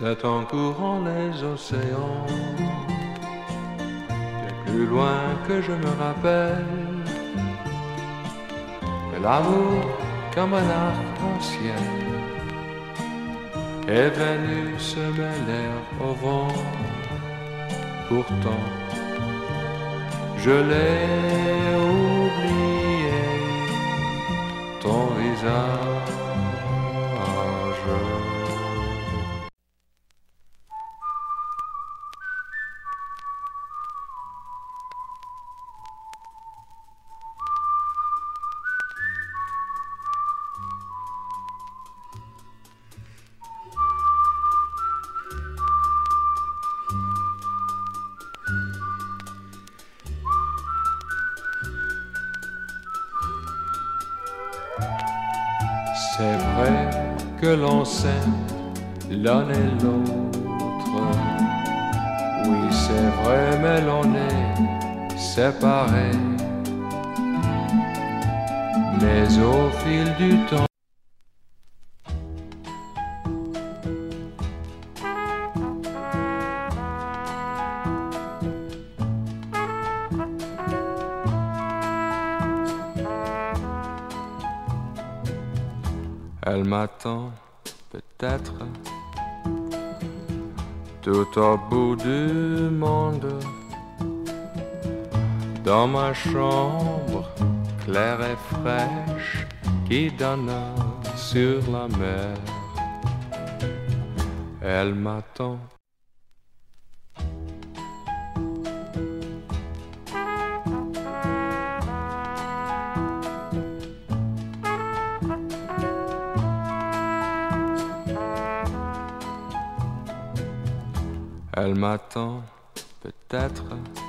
C'est en courant les océans, des plus loin que je me rappelle, que l'amour comme un arc-en-ciel est venu se mêler au vent. Pourtant, je l'ai oublié, ton visage. C'est vrai que l'on s'aime l'un et l'autre. Oui, c'est vrai, mais l'on est séparés. Mais au fil du temps, elle m'attend peut-être tout au bout du monde, dans ma chambre claire et fraîche qui donne sur la mer. Elle m'attend. Elle m'attend peut-être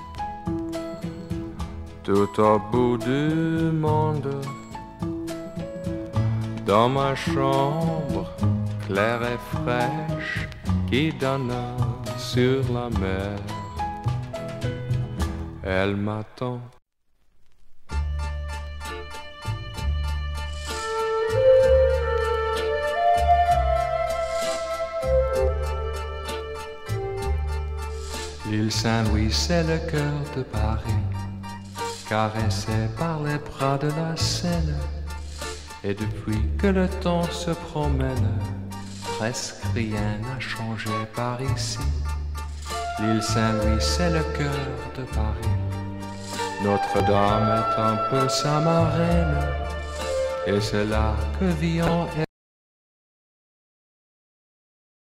tout au bout du monde, dans ma chambre claire et fraîche qui donne sur la mer. Elle m'attend. L'île Saint-Louis, c'est le cœur de Paris, caressé par les bras de la Seine. Et depuis que le temps se promène, presque rien n'a changé par ici. L'île Saint-Louis, c'est le cœur de Paris. Notre-Dame est un peu sa marraine, et c'est là que vit en elle